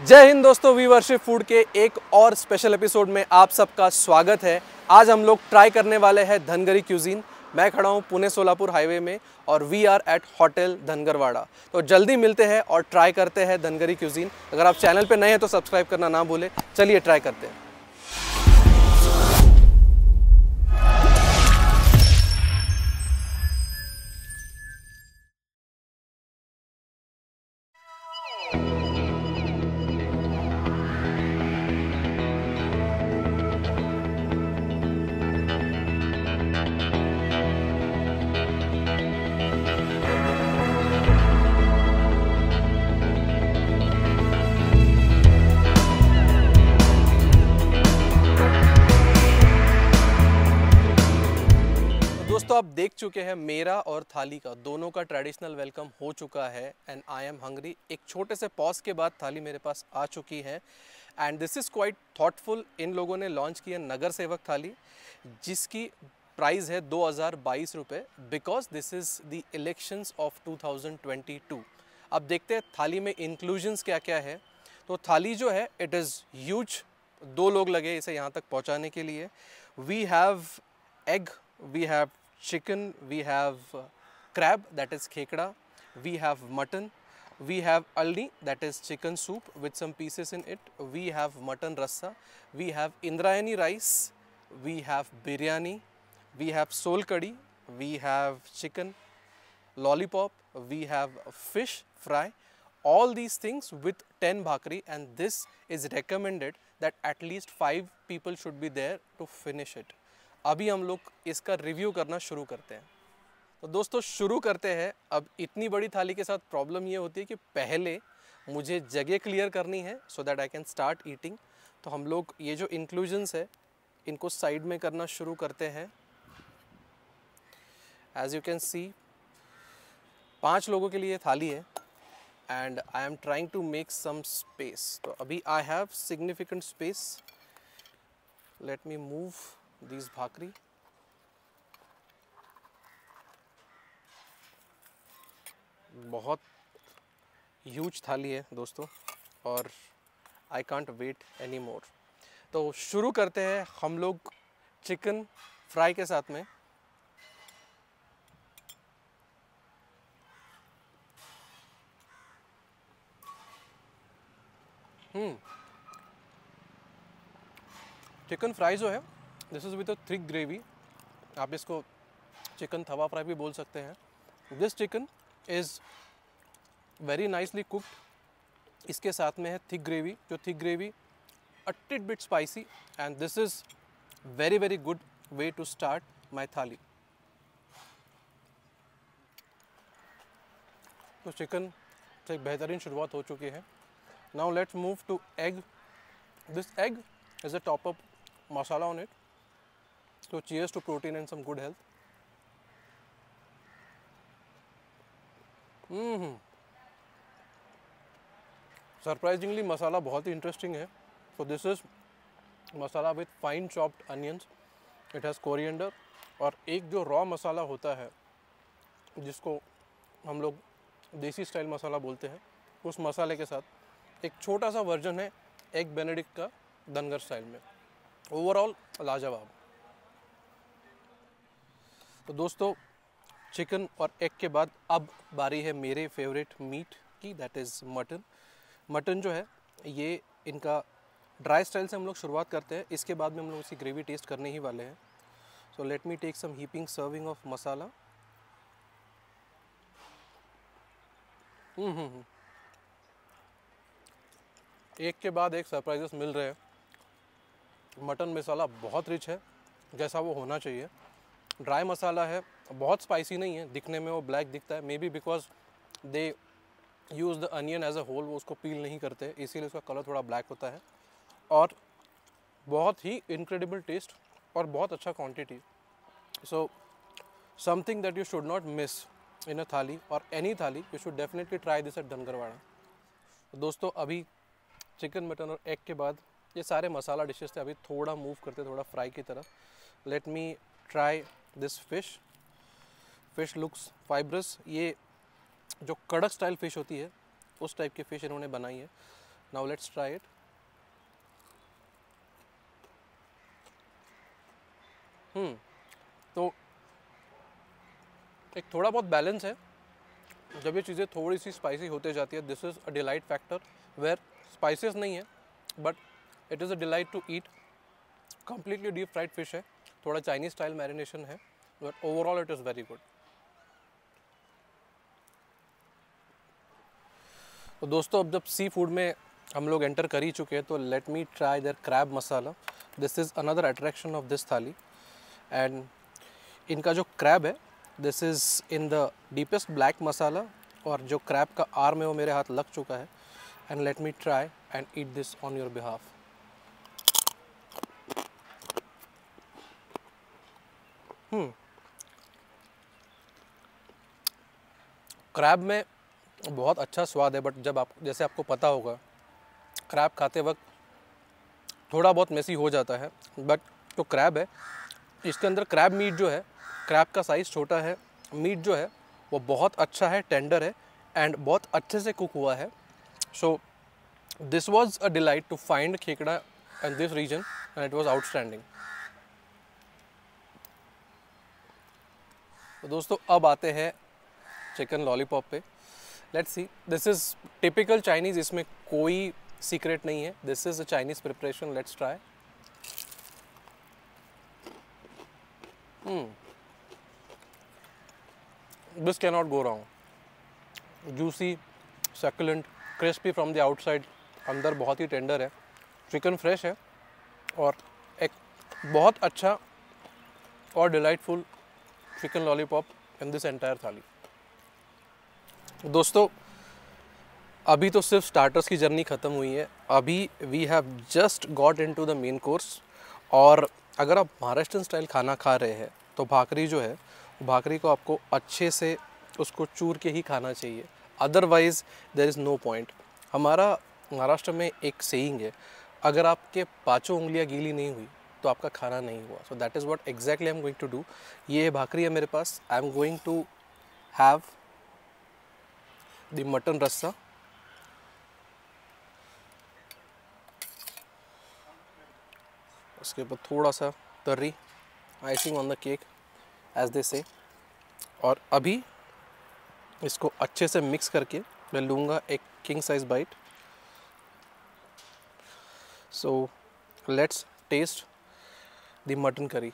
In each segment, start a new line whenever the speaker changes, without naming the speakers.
जय हिंद दोस्तों, we Worship food के एक और स्पेशल एपिसोड में आप सबका स्वागत है। आज हम लोग ट्राई करने वाले हैं धनगरी क्यूजीन। मैं खड़ा हूँ पुणे सोलापुर हाईवे में और we are at hotel Dhangarwada. तो जल्दी मिलते हैं और ट्राई करते हैं धनगरी क्यूजीन। अगर आप चैनल पे नए हैं तो सब्सक्राइब करना ना भूलें। चलिए ट्राई करते हैं। दोस्तों आप देख चुके हैं मेरा और थाली का दोनों का ट्रेडिशनल वेलकम हो चुका है एंड आई एम हंग्री। एक छोटे से पॉज के बाद थाली मेरे पास आ चुकी है and this is quite thoughtful. इन लोगों ने लॉन्च किया नगर सेवक थाली जिसकी प्राइस है 2022 रुपये because this is the elections of 2022। अब देखते हैं थाली में इंक्लूजन्स क्या क्या है। तो थाली जो है इट इज़ ह्यूज, 2 लोग लगे इसे यहाँ तक पहुँचाने के लिए। We have egg, we have chicken, we have crab that is khekda, we have mutton, we have alni that is chicken soup with some pieces in it, we have mutton rassa, we have indrayani rice, we have biryani, we have sol curry, we have chicken lollipop, we have fish fry, all these things with 10 bhakri, and this is recommended that at least 5 people should be there to finish it. अभी हम लोग इसका review करना शुरू करते हैं। तो दोस्तों शुरू करते हैं। अब इतनी बड़ी थाली के साथ प्रॉब्लम ये होती है कि पहले मुझे जगह क्लियर करनी है so that I can start eating. तो हम लोग ये जो इंक्लूजन्स है इनको साइड में करना शुरू करते हैं। एज यू कैन सी 5 लोगों के लिए थाली है and I am trying to make some space. तो अभी I have significant space. Let me move these bhakri. बहुत ह्यूज थाली है दोस्तों और I can't wait any more. तो शुरू करते हैं हम लोग चिकन फ्राई के साथ में। चिकन फ्राई जो है this is with a thick gravy. आप इसको चिकन तवा फ्राई भी बोल सकते हैं। This chicken is very nicely cooked. इसके साथ में है थिक ग्रेवी, जो thick gravy a titbit spicy and this is very very good way to start my thali. तो चिकन से एक बेहतरीन शुरुआत हो चुकी है। Now let's move to egg. This egg is a top up masala on it. So cheers to protein and some good health. Surprisingly masala बहुत ही इंटरेस्टिंग है। So this is masala with fine chopped onions. It has coriander और एक जो raw मसाला होता है जिसको हम लोग देसी स्टाइल मसाला बोलते हैं, उस मसाले के साथ एक छोटा सा वर्जन है एग बेनेडिक्ट का धनगर स्टाइल में। ओवरऑल लाजवाब। तो दोस्तों चिकन और एग के बाद अब बारी है मेरे फेवरेट मीट की, दैट इज़ मटन। मटन जो है ये इनका ड्राई स्टाइल से हम लोग शुरुआत करते हैं। इसके बाद में हम लोग उसकी ग्रेवी टेस्ट करने ही वाले हैं। So let me take some heaping serving of masala. एक के बाद एक सरप्राइजेस मिल रहे हैं। मटन मसाला बहुत रिच है जैसा वो होना चाहिए। ड्राई मसाला है, बहुत स्पाइसी नहीं है, दिखने में वो ब्लैक दिखता है। Maybe because they use the onion as a whole, वो उसको पील नहीं करते, इसीलिए उसका कलर थोड़ा ब्लैक होता है। और बहुत ही इनक्रेडिबल टेस्ट और बहुत अच्छा quantity. So something that you should not miss in a thali और any thali. You should definitely try this at Dhangarwada. दोस्तों अभी चिकन मटन और एग के बाद ये सारे मसाला डिशेस थे। अभी थोड़ा मूव करते, थोड़ा फ्राई की तरफ। Let me try this fish looks fibrous. ये जो कड़क स्टाइल फ़िश होती है उस टाइप की फ़िश इन्होंने बनाई है। Now let's try it. तो एक थोड़ा बहुत बैलेंस है जब ये चीज़ें थोड़ी सी स्पाइसी होते जाती है. This is a delight factor where spices नहीं है but it is a delight to eat. Completely deep fried fish है, थोड़ा चाइनीज स्टाइल मैरिनेशन है, but overall it is very good. तो दोस्तों अब जब सी फूड में हम लोग एंटर कर ही चुके हैं तो let me try their crab masala. This is another attraction of this thali. And इनका जो क्रैब है this is in the deepest black masala और जो क्रैब का आर्म है वो मेरे हाथ लग चुका है. And let me try and eat this on your behalf. Crab में बहुत अच्छा स्वाद है बट जब आप जैसे आपको पता होगा क्रैब खाते वक्त थोड़ा बहुत मेसी हो जाता है. बट जो क्रैब है इसके अंदर क्रैब मीट जो है, क्रैब का साइज़ छोटा है, मीट जो है वो बहुत अच्छा है, टेंडर है एंड बहुत अच्छे से कुक हुआ है. So this was a delight to find khekda in this region and it was outstanding. तो दोस्तों अब आते हैं चिकन लॉलीपॉप पे. Let's see. This is typical Chinese, इसमें कोई सीक्रेट नहीं है. This is a Chinese preparation. Let's try. This can not go wrong. Juicy, succulent, crispy from the outside, अंदर बहुत ही टेंडर है. चिकन फ्रेश है और एक बहुत अच्छा और delightful chicken lollipop in this entire thali. दोस्तों अभी तो सिर्फ स्टार्टर्स की जर्नी ख़त्म हुई है. अभी we have just got into the main course. और अगर आप महाराष्ट्रन स्टाइल खाना खा रहे हैं तो भाकरी जो है, भाकरी को आपको अच्छे से उसको चूर के ही खाना चाहिए, otherwise there is no point. हमारा महाराष्ट्र में एक सेइंग है, अगर आपके पाँचों उंगलियां गीली नहीं हुई तो आपका खाना नहीं हुआ. So that is what exactly I am going to do. ये भाकरी है मेरे पास. I am going to have the mutton rassa. उसके ऊपर थोड़ा सा तर्री, icing on the cake as they say. और अभी इसको अच्छे से मिक्स करके मैं लूँगा एक king size bite. So let's taste the mutton curry.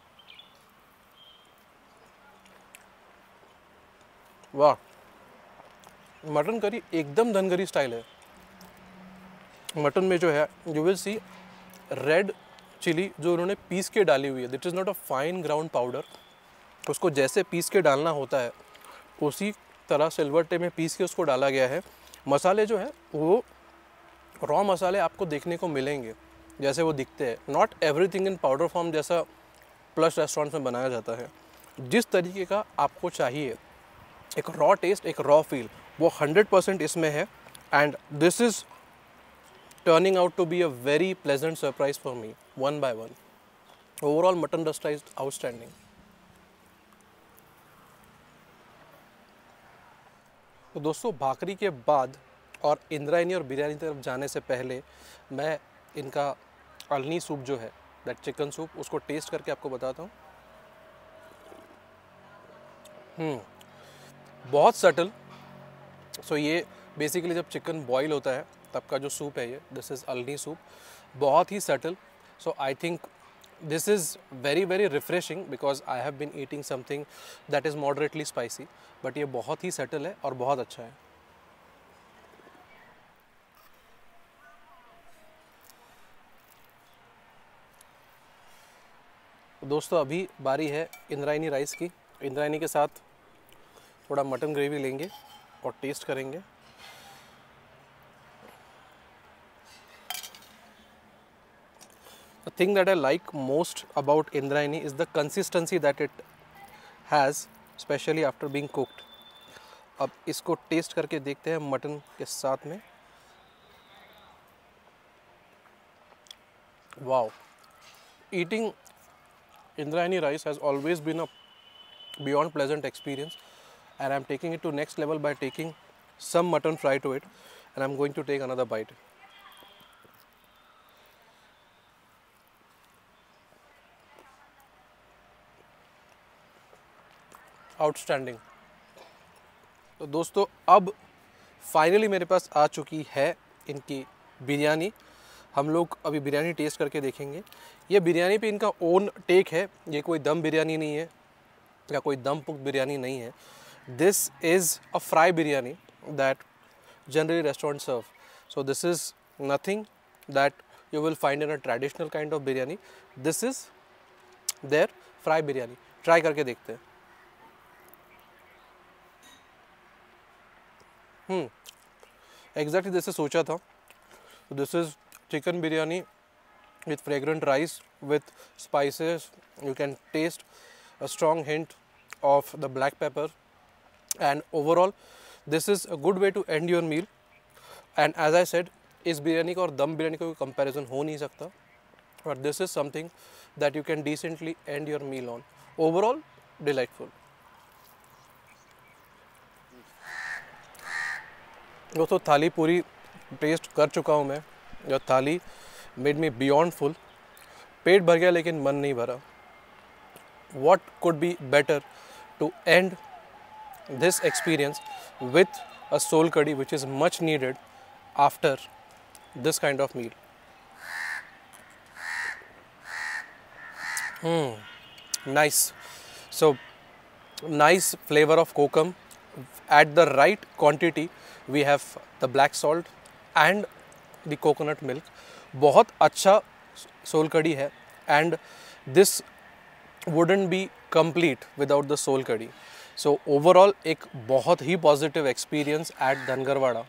वाह, मटन करी एकदम धनगरी स्टाइल है. मटन में जो है you will see red chilli जो उन्होंने पीस के डाली हुई है. This is not a fine ground powder. उसको जैसे पीस के डालना होता है उसी तरह सिलवट्टे में पीस के उसको डाला गया है. मसाले जो है वो रॉ मसाले आपको देखने को मिलेंगे जैसे वो दिखते हैं. Not everything in powder form जैसा प्लस रेस्टोरेंट में बनाया जाता है. जिस तरीके का आपको चाहिए एक रॉ टेस्ट, एक रॉ फील, वो 100% इसमें है. And this is turning out to be a very pleasant surprise for me, one by one. Overall mutton rasta is outstanding. तो दोस्तों भाकरी के बाद और इंद्रायणी और बिरयानी तरफ जाने से पहले मैं इनका अल्नी सूप जो है, दैट चिकन सूप, उसको टेस्ट करके आपको बताता हूँ. बहुत सटल. सो ये बेसिकली जब चिकन बॉईल होता है तब का जो सूप है ये, दिस इज़ अल्नी सूप. बहुत ही subtle. So I think this is very very refreshing because I have been eating something that is moderately spicy. But ये बहुत ही सटल है और बहुत अच्छा है. दोस्तों अभी बारी है इंद्रायणी राइस की. इंद्रायणी के साथ थोड़ा मटन ग्रेवी लेंगे और टेस्ट करेंगे. The thing that I like most about Indrayani is the consistency that it has, especially after being cooked. अब इसको टेस्ट करके देखते हैं मटन के साथ में. Wow, eating Indrayani rice has always been a beyond pleasant experience, and I'm taking it to next level by taking some mutton fry to it, and I'm going to take another bite. Outstanding. तो दोस्तों अब finally मेरे पास आ चुकी है इनकी बिरयानी। हम लोग अभी बिरयानी टेस्ट करके देखेंगे। ये बिरयानी पे इनका ओन टेक है, ये कोई दम बिरयानी नहीं है या कोई दम पुख्त बिरयानी नहीं है। This is a fry biryani that generally restaurant serve. So this is nothing that you will find in a traditional kind of biryani. This is their fry biryani. Try करके देखते हैं। एग्जैक्टली जैसे सोचा था। This is chicken biryani with fragrant rice with spices. You can taste a strong hint of the black pepper, and overall this is a good way to end your meal. And as I said, इस बिरयानी का और दम बिरयानी का कोई comparison हो नहीं सकता, but this is something that you can decently end your meal on. Overall delightful. दोस्तों थाली पूरी टेस्ट कर चुका हूँ मैं। यह थाली मेड मी बियॉन्ड फुल। पेट भर गया लेकिन मन नहीं भरा। What could be better to end this experience with a sol kadhi which is much needed after this kind of meal. Nice. So nice flavor of kokum at the right quantity. We have the black salt and the coconut milk. बहुत अच्छा soul कड़ी है, and this wouldn't be complete without the sol kadhi. So overall एक बहुत ही positive experience at धनगरवाड़ा।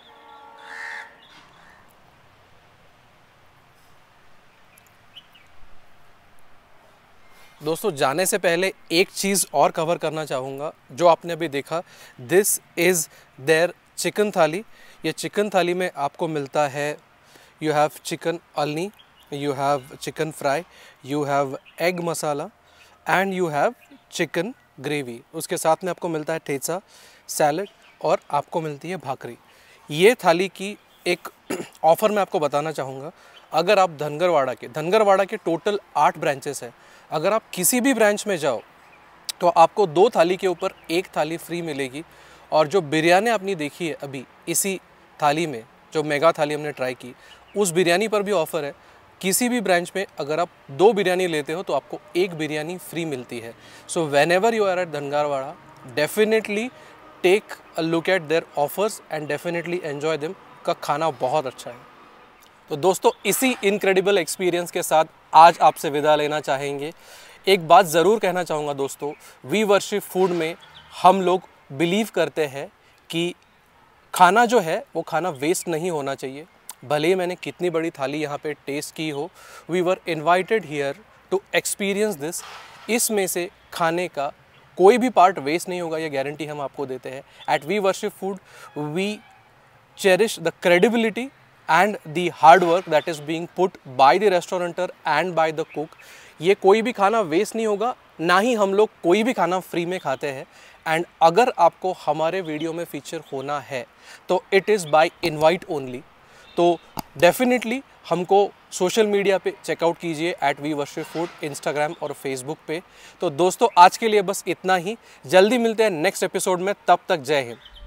दोस्तों जाने से पहले एक चीज़ और कवर करना चाहूँगा जो आपने अभी देखा। दिस इज़ देयर चिकन थाली। ये चिकन थाली में आपको मिलता है, you have chicken alni, you have chicken fry, you have egg masala and you have chicken gravy. उसके साथ में आपको मिलता है ठेचा, सैलड और आपको मिलती है भाकरी। ये थाली की एक ऑफ़र मैं आपको बताना चाहूँगा। अगर आप धनगरवाड़ा के टोटल 8 ब्रांचेस हैं। अगर आप किसी भी ब्रांच में जाओ तो आपको 2 थाली के ऊपर 1 थाली फ्री मिलेगी। और जो बिरयानी आपने देखी है अभी इसी थाली में, जो मेगा थाली हमने ट्राई की, उस बिरयानी पर भी ऑफ़र है। किसी भी ब्रांच में अगर आप 2 बिरयानी लेते हो तो आपको 1 बिरयानी फ्री मिलती है। So whenever you are at Dhangarwada, definitely take a look at their offers and definitely enjoy them. का खाना बहुत अच्छा है। तो दोस्तों इसी इनक्रेडिबल एक्सपीरियंस के साथ आज आपसे विदा लेना चाहेंगे। एक बात ज़रूर कहना चाहूँगा दोस्तों, वी वर्शिप फूड में हम लोग बिलीव करते हैं कि खाना जो है वो खाना वेस्ट नहीं होना चाहिए। भले ही मैंने कितनी बड़ी थाली यहाँ पे टेस्ट की हो, we were invited here to experience this. इसमें से खाने का कोई भी पार्ट वेस्ट नहीं होगा, ये गारंटी हम आपको देते हैं। At We Worship Food we cherish the credibility and the hard work that is being put by the restaurateur and by the cook. ये कोई भी खाना वेस्ट नहीं होगा, ना ही हम लोग कोई भी खाना फ्री में खाते हैं। एंड अगर आपको हमारे वीडियो में फीचर होना है तो it is by invite only. तो डेफिनेटली हमको सोशल मीडिया पे चेकआउट कीजिए at We Worship Food, Instagram और फेसबुक पे। तो दोस्तों आज के लिए बस इतना ही। जल्दी मिलते हैं नेक्स्ट एपिसोड में, तब तक जय हिंद।